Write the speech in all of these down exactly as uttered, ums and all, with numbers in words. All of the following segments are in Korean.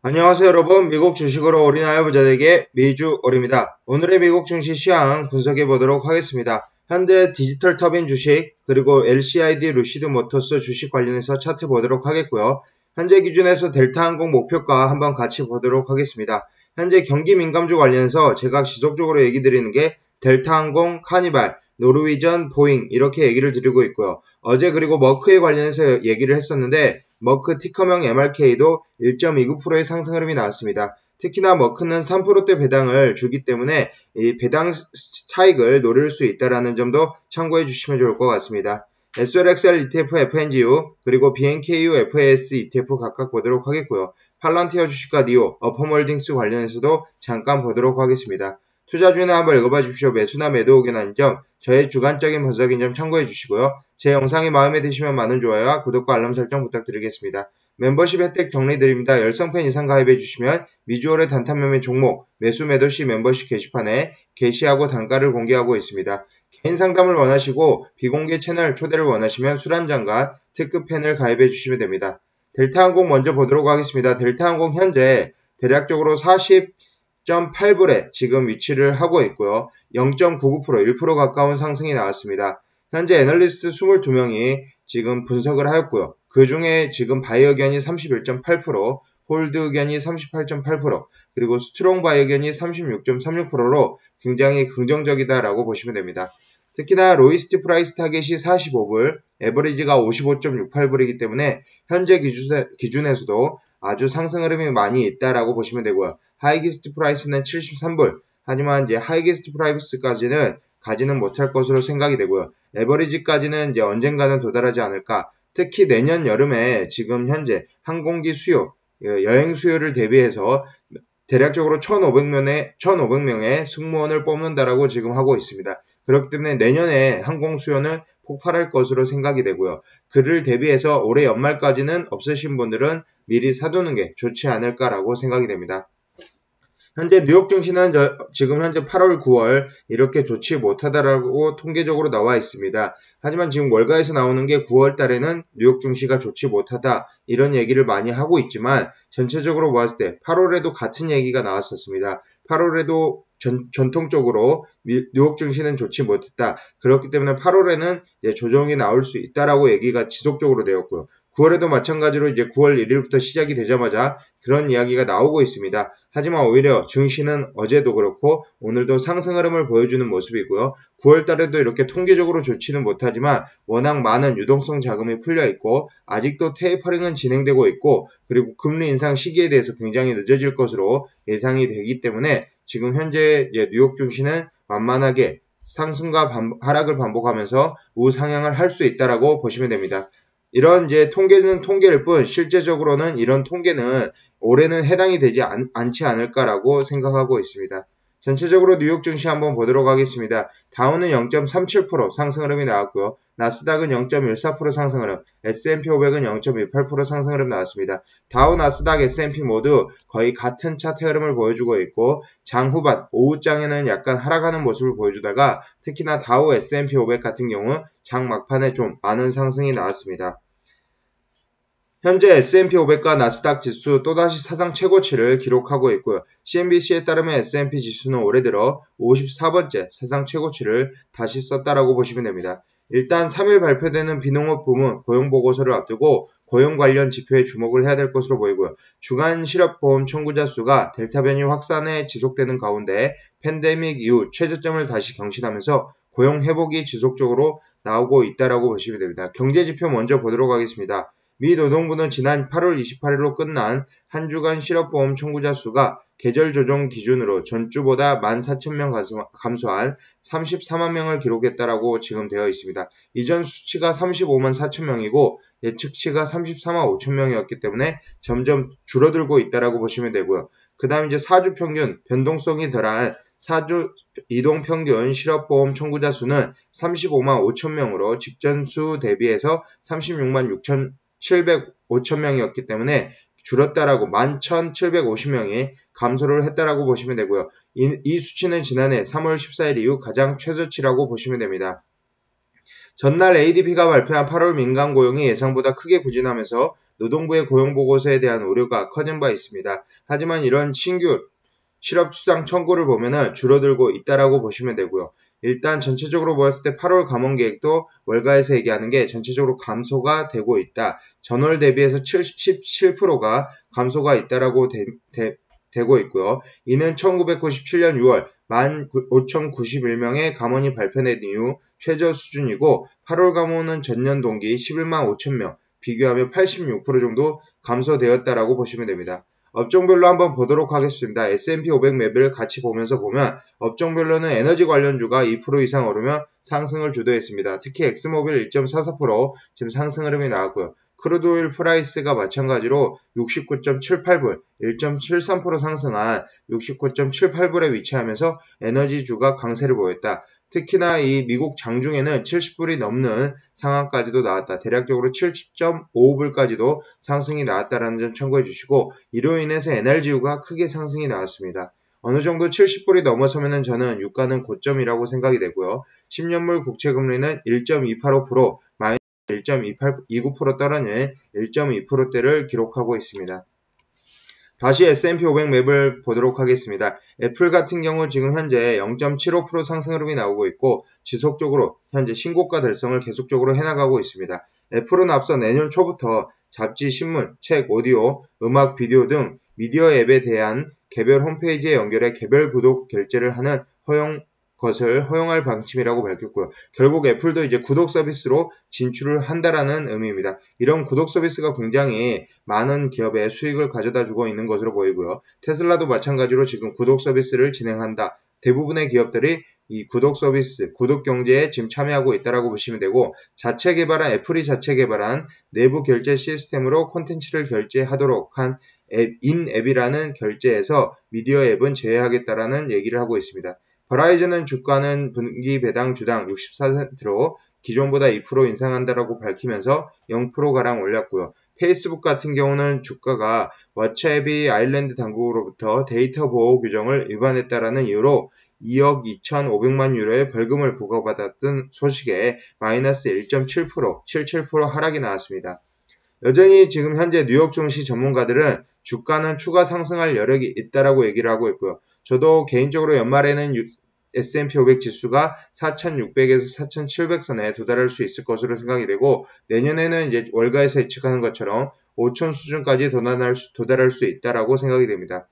안녕하세요 여러분. 미국 주식으로 올인하여 부자되게 미주올입니다. 오늘의 미국 증시 시황 분석해 보도록 하겠습니다. 현재 디지털 터빈 주식 그리고 엘씨아이디 루시드 모터스 주식 관련해서 차트 보도록 하겠고요. 현재 기준에서 델타항공 목표가 한번 같이 보도록 하겠습니다. 현재 경기 민감주 관련해서 제가 지속적으로 얘기 드리는 게 델타항공, 카니발, 노르위전, 보잉 이렇게 얘기를 드리고 있고요. 어제 그리고 머크에 관련해서 얘기를 했었는데 머크 티커명 엠알케이도 일 점 이구 퍼센트의 상승 흐름이 나왔습니다. 특히나 머크는 삼 퍼센트대 배당을 주기 때문에 이 배당 차익을 노릴 수 있다는 점도 참고해 주시면 좋을 것 같습니다. 에스엘엑스엘 이티에프 에프엔지유 그리고 비엔케이유 에프에이에스 이티에프 각각 보도록 하겠고요. 팔란티어 주식과 니오, 어펌홀딩스 관련해서도 잠깐 보도록 하겠습니다. 투자주의는 한번 읽어봐 주십시오. 매수나 매도 의견한 점, 저의 주관적인 분석인 점 참고해 주시고요. 제 영상이 마음에 드시면 많은 좋아요와 구독과 알람 설정 부탁드리겠습니다. 멤버십 혜택 정리드립니다. 십 팬 이상 가입해 주시면 미주얼의 단타 매매 종목, 매수 매도 시 멤버십 게시판에 게시하고 단가를 공개하고 있습니다. 개인 상담을 원하시고 비공개 채널 초대를 원하시면 술 한잔과 특급 팬을 가입해 주시면 됩니다. 델타항공 먼저 보도록 하겠습니다. 델타항공 현재 대략적으로 사십 점 팔 불에 지금 위치를 하고 있고요. 영 점 구구 퍼센트, 일 퍼센트 가까운 상승이 나왔습니다. 현재 애널리스트 이십이 명이 지금 분석을 하였고요. 그 중에 지금 바이 의견이 삼십일 점 팔 퍼센트, 홀드 의견이 삼십팔 점 팔 퍼센트, 그리고 스트롱 바이 의견이 삼십육 점 삼육 퍼센트로 굉장히 긍정적이다라고 보시면 됩니다. 특히나 로이스트 프라이스 타겟이 사십오 불, 에버리지가 오십오 점 육팔 불이기 때문에 현재 기준에, 기준에서도 아주 상승 흐름이 많이 있다라고 보시면 되고요. 하이기스트 프라이스는 칠십삼 불, 하지만 이제 하이기스트 프라이스까지는 가지는 못할 것으로 생각이 되고요. 에버리지까지는 이제 언젠가는 도달하지 않을까. 특히 내년 여름에 지금 현재 항공기 수요, 여행 수요를 대비해서 대략적으로 천오백 명의, 천오백 명의 승무원을 뽑는다라고 지금 하고 있습니다. 그렇기 때문에 내년에 항공 수요는 폭발할 것으로 생각이 되고요. 그를 대비해서 올해 연말까지는 없으신 분들은 미리 사두는 게 좋지 않을까라고 생각이 됩니다. 현재 뉴욕 증시는 저, 지금 현재 팔월, 구월 이렇게 좋지 못하다라고 통계적으로 나와 있습니다. 하지만 지금 월가에서 나오는 게 구월 달에는 뉴욕 증시가 좋지 못하다 이런 얘기를 많이 하고 있지만 전체적으로 보았을 때 팔월에도 같은 얘기가 나왔었습니다. 팔월에도 전, 전통적으로 뉴욕 증시는 좋지 못했다. 그렇기 때문에 팔월에는 이제 조정이 나올 수 있다라고 얘기가 지속적으로 되었고요. 구월에도 마찬가지로 이제 구월 일일부터 시작이 되자마자 그런 이야기가 나오고 있습니다. 하지만 오히려 증시는 어제도 그렇고 오늘도 상승 흐름을 보여주는 모습이고요. 구월 달에도 이렇게 통계적으로 좋지는 못하지만 워낙 많은 유동성 자금이 풀려 있고 아직도 테이퍼링은 진행되고 있고 그리고 금리 인상 시기에 대해서 굉장히 늦어질 것으로 예상이 되기 때문에 지금 현재 뉴욕 증시는 만만하게 상승과 반, 하락을 반복하면서 우상향을 할 수 있다라고 보시면 됩니다. 이런 이제 통계는 통계일 뿐 실제적으로는 이런 통계는 올해는 해당이 되지 않, 않지 않을까라고 생각하고 있습니다. 전체적으로 뉴욕 증시 한번 보도록 하겠습니다. 다우는 영 점 삼칠 퍼센트 상승 흐름이 나왔고요. 나스닥은 영 점 일사 퍼센트 상승 흐름, 에스 앤 피 오백은 영 점 일팔 퍼센트 상승 흐름 나왔습니다. 다우, 나스닥, 에스 앤 피 모두 거의 같은 차트 흐름을 보여주고 있고 장 후반, 오후장에는 약간 하락하는 모습을 보여주다가 특히나 다우, 에스 앤 피 오백 같은 경우 장 막판에 좀 많은 상승이 나왔습니다. 현재 에스 앤 피 오백과 나스닥 지수 또다시 사상 최고치를 기록하고 있고요. 씨 엔 비 씨에 따르면 에스 앤 피 지수는 올해 들어 오십사 번째 사상 최고치를 다시 썼다라고 보시면 됩니다. 일단 삼 일 발표되는 비농업 부문 고용보고서를 앞두고 고용 관련 지표에 주목을 해야 될 것으로 보이고요. 주간 실업보험 청구자 수가 델타 변이 확산에 지속되는 가운데 팬데믹 이후 최저점을 다시 경신하면서 고용 회복이 지속적으로 나오고 있다라고 보시면 됩니다. 경제지표 먼저 보도록 하겠습니다. 미 노동부는 지난 팔월 이십팔일로 끝난 한 주간 실업보험 청구자 수가 계절 조정 기준으로 전주보다 만 사천 명 감소한 삼십사만 명을 기록했다라고 지금 되어 있습니다. 이전 수치가 삼십오만 사천 명이고 예측치가 삼십사만 오천 명이었기 때문에 점점 줄어들고 있다라고 보시면 되고요. 그 다음 이제 사 주 평균 변동성이 덜한 사 주 이동평균 실업보험 청구자 수는 삼십오만 오천 명으로 직전 수 대비해서 삼십육만 오천 명이었기 때문에 줄었다라고 만 천칠백오십 명이 감소를 했다라고 보시면 되고요. 이, 이 수치는 지난해 삼월 십사일 이후 가장 최저치라고 보시면 됩니다. 전날 에이디피가 발표한 팔월 민간 고용이 예상보다 크게 부진하면서 노동부의 고용보고서에 대한 우려가 커진 바 있습니다. 하지만 이런 신규 실업수당 청구를 보면은 줄어들고 있다라고 보시면 되고요. 일단 전체적으로 보았을 때 팔월 감원 계획도 월가에서 얘기하는 게 전체적으로 감소가 되고 있다. 전월 대비해서 칠십칠 퍼센트가 감소가 있다라고 되, 되, 되고 있고요. 이는 천구백구십칠년 유월 만 오천구십일 명의 감원이 발표된 이후 최저 수준이고 팔월 감원은 전년 동기 십일만 오천 명 비교하면 팔십육 퍼센트 정도 감소되었다라고 보시면 됩니다. 업종별로 한번 보도록 하겠습니다. 에스 앤 피 오백 맵을 같이 보면서 보면 업종별로는 에너지 관련주가 이 퍼센트 이상 오르며 상승을 주도했습니다. 특히 엑스모빌 일 점 사사 퍼센트 지금 상승 흐름이 나왔고요. 크루드오일 프라이스가 마찬가지로 육십구 점 칠팔 불, 일 점 칠삼 퍼센트 상승한 육십구 점 칠팔 불에 위치하면서 에너지주가 강세를 보였다. 특히나 이 미국 장중에는 칠십 불이 넘는 상황까지도 나왔다. 대략적으로 칠십 점 오오 불까지도 상승이 나왔다는 점 참고해 주시고 이로 인해서 엔알지유가 크게 상승이 나왔습니다. 어느 정도 칠십 불이 넘어서면 저는 유가는 고점이라고 생각이 되고요. 십 년물 국채금리는 일 점 이팔오 퍼센트, 마이너스 일 점 이구 퍼센트 떨어진 일 점 이 퍼센트대를 기록하고 있습니다. 다시 에스 앤 피 오백 맵을 보도록 하겠습니다. 애플 같은 경우 지금 현재 영 점 칠오 퍼센트 상승 흐름이 나오고 있고 지속적으로 현재 신고가 달성을 계속적으로 해나가고 있습니다. 애플은 앞서 내년 초부터 잡지, 신문, 책, 오디오, 음악, 비디오 등 미디어 앱에 대한 개별 홈페이지에 연결해 개별 구독 결제를 하는 허용 것을 허용할 방침이라고 밝혔고요. 결국 애플도 이제 구독 서비스로 진출을 한다라는 의미입니다. 이런 구독 서비스가 굉장히 많은 기업에 수익을 가져다 주고 있는 것으로 보이고요. 테슬라도 마찬가지로 지금 구독 서비스를 진행한다. 대부분의 기업들이 이 구독 서비스, 구독 경제에 지금 참여하고 있다라고 보시면 되고 자체 개발한 애플이 자체 개발한 내부 결제 시스템으로 콘텐츠를 결제하도록 한 앱, 인앱이라는 결제에서 미디어 앱은 제외하겠다라는 얘기를 하고 있습니다. 버라이즌은 주가는 분기 배당 주당 육십사 센트로 기존보다 이 퍼센트 인상한다라고 밝히면서 영 퍼센트가량 올렸고요. 페이스북 같은 경우는 주가가 워치앱이 아일랜드 당국으로부터 데이터 보호 규정을 위반했다라는 이유로 이억 이천오백만 유로의 벌금을 부과받았던 소식에 마이너스 일 점 칠 퍼센트, 칠십칠 퍼센트 하락이 나왔습니다. 여전히 지금 현재 뉴욕 증시 전문가들은 주가는 추가 상승할 여력이 있다라고 얘기를 하고 있고요. 저도 개인적으로 연말에는 에스 앤 피 오백 지수가 사천육백에서 사천칠백 선에 도달할 수 있을 것으로 생각이 되고 내년에는 이제 월가에서 예측하는 것처럼 오천 수준까지 도달할 수, 도달할 수 있다라고 생각이 됩니다.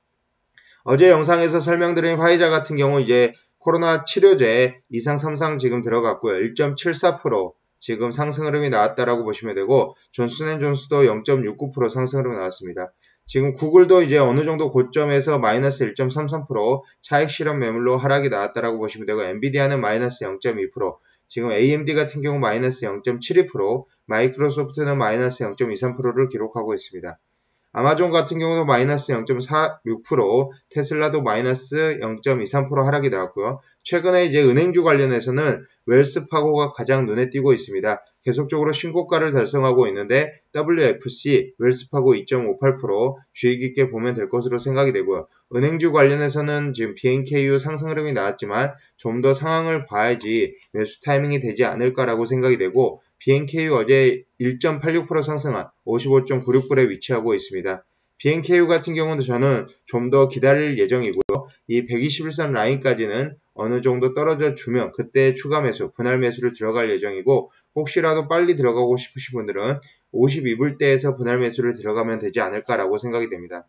어제 영상에서 설명드린 화이자 같은 경우 이제 코로나 치료제 이 상 삼 상 지금 들어갔고요. 일 점 칠사 퍼센트 지금 상승 흐름이 나왔다라고 보시면 되고 존슨앤존슨도 영 점 육구 퍼센트 상승 흐름이 나왔습니다. 지금 구글도 이제 어느 정도 고점에서 마이너스 일 점 삼삼 퍼센트 차익 실현 매물로 하락이 나왔다라고 보시면 되고 엔비디아는 마이너스 영 점 이 퍼센트 지금 에이엠디 같은 경우 마이너스 영 점 칠이 퍼센트 마이크로소프트는 마이너스 영 점 이삼 퍼센트를 기록하고 있습니다. 아마존 같은 경우도 마이너스 영 점 사육 퍼센트, 테슬라도 마이너스 영 점 이삼 퍼센트 하락이 나왔고요. 최근에 이제 은행주 관련해서는 웰스파고가 가장 눈에 띄고 있습니다. 계속적으로 신고가를 달성하고 있는데 더블유 에프 씨, 웰스파고 이 점 오팔 퍼센트 주의 깊게 보면 될 것으로 생각이 되고요. 은행주 관련해서는 지금 비엔케이유 상승 흐름이 나왔지만 좀 더 상황을 봐야지 매수 타이밍이 되지 않을까라고 생각이 되고 비엔케이유 어제 일 점 팔육 퍼센트 상승한 오십오 점 구육 불에 위치하고 있습니다. 비엔케이유 같은 경우는 저는 좀 더 기다릴 예정이고요. 이 백이십일 선 라인까지는 어느 정도 떨어져 주면 그때 추가 매수, 분할 매수를 들어갈 예정이고 혹시라도 빨리 들어가고 싶으신 분들은 오십이 불대에서 분할 매수를 들어가면 되지 않을까라고 생각이 됩니다.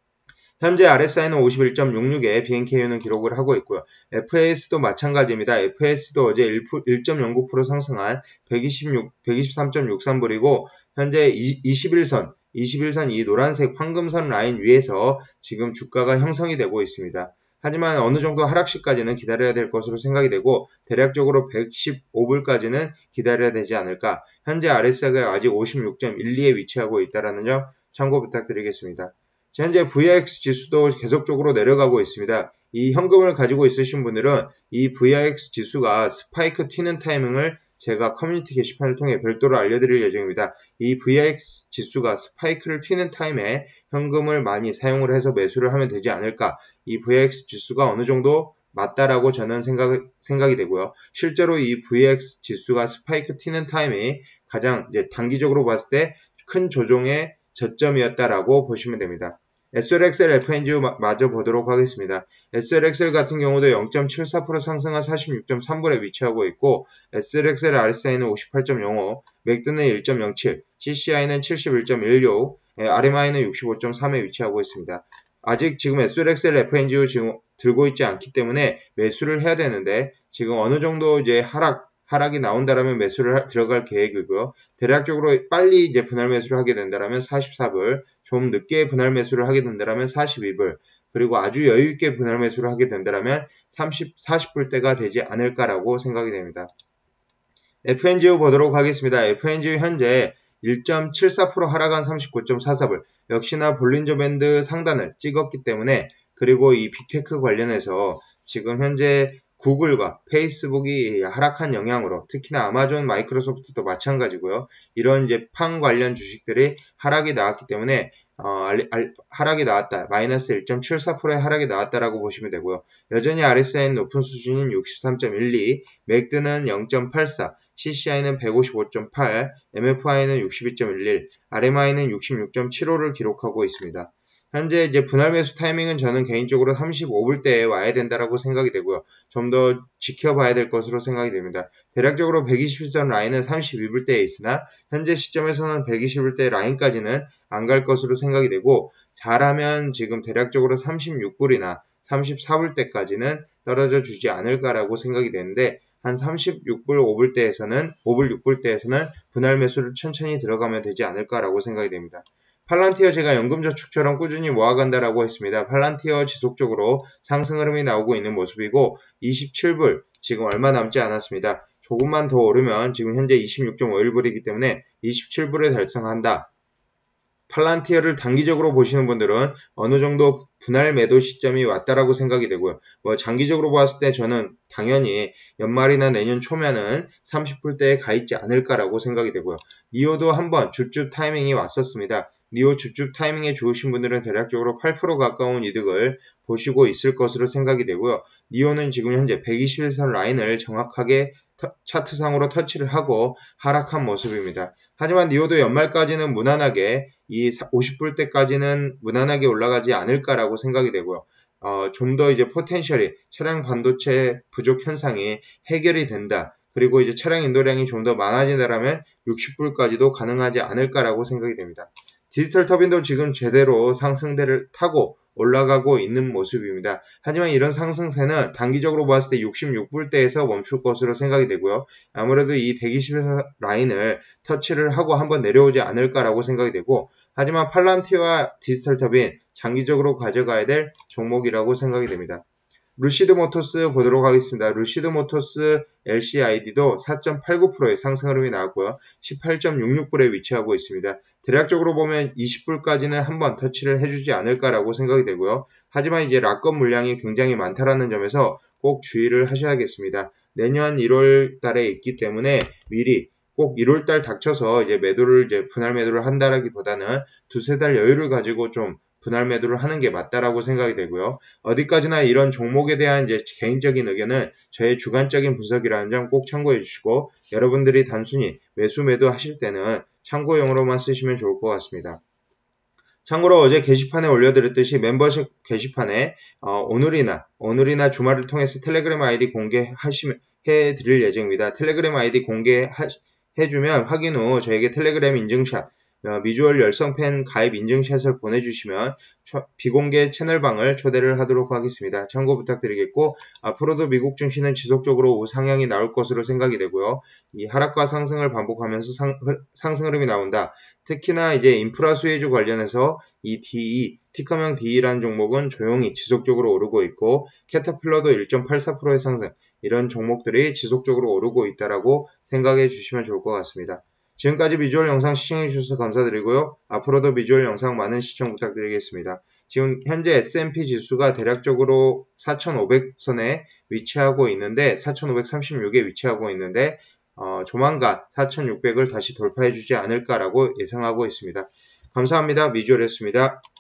현재 알에스아이는 오십일 점 육육에 비엔케이유는 기록을 하고 있고요. 에프에이에스도 마찬가지입니다. 에프에이에스도 어제 일 점 영구 퍼센트 상승한 백이십육, 백이십삼 점 육삼 불이고 현재 이십일 선, 이십일 선 이 노란색 황금선 라인 위에서 지금 주가가 형성이 되고 있습니다. 하지만 어느 정도 하락시까지는 기다려야 될 것으로 생각이 되고 대략적으로 백십오 불까지는 기다려야 되지 않을까. 현재 알에스아이가 아직 오십육 점 일이에 위치하고 있다는 점 참고 부탁드리겠습니다. 현재 브이아이엑스 지수도 계속적으로 내려가고 있습니다. 이 현금을 가지고 있으신 분들은 이 브이아이엑스 지수가 스파이크 튀는 타이밍을 제가 커뮤니티 게시판을 통해 별도로 알려드릴 예정입니다. 이 브이아이엑스 지수가 스파이크를 튀는 타임에 현금을 많이 사용을 해서 매수를 하면 되지 않을까. 이 브이아이엑스 지수가 어느 정도 맞다라고 저는 생각, 생각이 되고요. 실제로 이 브이아이엑스 지수가 스파이크 튀는 타임이 가장 이제 단기적으로 봤을 때 큰 조정의 저점이었다라고 보시면 됩니다. 에스엘엑스엘 에프엔지유 마저 보도록 하겠습니다. 에스엘엑스엘 같은 경우도 영 점 칠사 퍼센트 상승한 사십육 점 삼 불에 위치하고 있고 에스엘엑스엘 알에스아이는 오십팔 점 영오, 맥드는 일 점 영칠, 씨씨아이는 칠십일 점 일육, 알엠아이는 육십오 점 삼에 위치하고 있습니다. 아직 지금 에스엘엑스엘 에프엔지유 지금 들고 있지 않기 때문에 매수를 해야 되는데 지금 어느 정도 이제 하락 하락이 나온다라면 매수를 하, 들어갈 계획이고요. 대략적으로 빨리 이제 분할 매수를 하게 된다라면 사십사 불, 좀 늦게 분할 매수를 하게 된다라면 사십이 불, 그리고 아주 여유 있게 분할 매수를 하게 된다라면 삼십, 사십 불대가 되지 않을까라고 생각이 됩니다. 에프엔지유 보도록 하겠습니다. 에프엔지유 현재 일 점 칠사 퍼센트 하락한 삼십구 점 사사 불, 역시나 볼린저 밴드 상단을 찍었기 때문에, 그리고 이 빅테크 관련해서 지금 현재 구글과 페이스북이 하락한 영향으로 특히나 아마존, 마이크로소프트도 마찬가지고요. 이런 이제 팡 관련 주식들이 하락이 나왔기 때문에 어, 알, 알, 하락이 나왔다. 마이너스 일 점 칠사 퍼센트의 하락이 나왔다라고 보시면 되고요. 여전히 알에스아이는 높은 수준인 육십삼 점 일이, 맥드는 영 점 팔사, 씨씨아이는 백오십오 점 팔, 엠에프아이는 육십이 점 일일, 알엠아이는 육십육 점 칠오를 기록하고 있습니다. 현재 이제 분할 매수 타이밍은 저는 개인적으로 삼십오 불대에 와야 된다라고 생각이 되고요. 좀 더 지켜봐야 될 것으로 생각이 됩니다. 대략적으로 백이십 선 라인은 삼십이 불대에 있으나 현재 시점에서는 백이십 불대 라인까지는 안 갈 것으로 생각이 되고, 잘하면 지금 대략적으로 삼십육 불이나 삼십사 불대까지는 떨어져 주지 않을까라고 생각이 되는데, 한 삼십육 불 오 불대에서는 오 불 육 불대에서는 분할 매수를 천천히 들어가면 되지 않을까라고 생각이 됩니다. 팔란티어 제가 연금저축처럼 꾸준히 모아간다라고 했습니다. 팔란티어 지속적으로 상승 흐름이 나오고 있는 모습이고 이십칠 불 지금 얼마 남지 않았습니다. 조금만 더 오르면 지금 현재 이십육 점 오일 불이기 때문에 이십칠 불에 달성한다. 팔란티어를 단기적으로 보시는 분들은 어느 정도 분할 매도 시점이 왔다라고 생각이 되고요. 뭐 장기적으로 봤을 때 저는 당연히 연말이나 내년 초면은 삼십 불대에 가 있지 않을까라고 생각이 되고요. 니오도 한번 줍줍 타이밍이 왔었습니다. 니오 줍줍 타이밍에 주우신 분들은 대략적으로 팔 퍼센트 가까운 이득을 보시고 있을 것으로 생각이 되고요. 니오는 지금 현재 백이십일 선 라인을 정확하게 터, 차트상으로 터치를 하고 하락한 모습입니다. 하지만 니오도 연말까지는 무난하게 이 오십 불대까지는 무난하게 올라가지 않을까라고 생각이 되고요. 어, 좀 더 이제 포텐셜이 차량 반도체 부족 현상이 해결이 된다. 그리고 이제 차량 인도량이 좀 더 많아진다라면 육십 불까지도 가능하지 않을까라고 생각이 됩니다. 디지털 터빈도 지금 제대로 상승대를 타고 올라가고 있는 모습입니다. 하지만 이런 상승세는 단기적으로 봤을 때 육십육 불대에서 멈출 것으로 생각이 되고요. 아무래도 이 백이십 라인을 터치를 하고 한번 내려오지 않을까라고 생각이 되고, 하지만 팔란티어와 디지털 터빈 장기적으로 가져가야 될 종목이라고 생각이 됩니다. 루시드 모터스 보도록 하겠습니다. 루시드 모터스 엘씨아이디도 사 점 팔구 퍼센트의 상승 흐름이 나왔고요. 십팔 점 육육 불에 위치하고 있습니다. 대략적으로 보면 이십 불까지는 한번 터치를 해주지 않을까라고 생각이 되고요. 하지만 이제 락건 물량이 굉장히 많다라는 점에서 꼭 주의를 하셔야겠습니다. 내년 일월 달에 있기 때문에 미리 꼭 일월 달 닥쳐서 이제 매도를 이제 분할 매도를 한다라기보다는 두세 달 여유를 가지고 좀 분할 매도를 하는 게 맞다라고 생각이 되고요. 어디까지나 이런 종목에 대한 이제 개인적인 의견은 저의 주관적인 분석이라는 점 꼭 참고해 주시고, 여러분들이 단순히 매수 매도 하실 때는 참고용으로만 쓰시면 좋을 것 같습니다. 참고로 어제 게시판에 올려드렸듯이 멤버십 게시판에 어, 오늘이나 오늘이나 주말을 통해서 텔레그램 아이디 공개하시면 해드릴 예정입니다. 텔레그램 아이디 공개해주면 확인 후 저에게 텔레그램 인증샷, 어, 미주얼 열성팬 가입 인증샷을 보내주시면 초, 비공개 채널방을 초대를 하도록 하겠습니다. 참고 부탁드리겠고, 앞으로도 미국 증시는 지속적으로 우상향이 나올 것으로 생각이 되고요. 이 하락과 상승을 반복하면서 상, 상승 흐름이 나온다. 특히나 이제 인프라 수혜주 관련해서 이 디이, 티커명 디이라는 종목은 조용히 지속적으로 오르고 있고, 캐터필러도 일 점 팔사 퍼센트의 상승, 이런 종목들이 지속적으로 오르고 있다라고 생각해 주시면 좋을 것 같습니다. 지금까지 비주얼 영상 시청해 주셔서 감사드리고요. 앞으로도 비주얼 영상 많은 시청 부탁드리겠습니다. 지금 현재 에스 앤 피 지수가 대략적으로 사천오백 선에 위치하고 있는데, 사천오백삼십육에 위치하고 있는데 어, 조만간 사천육백을 다시 돌파해 주지 않을까라고 예상하고 있습니다. 감사합니다. 비주얼이었습니다.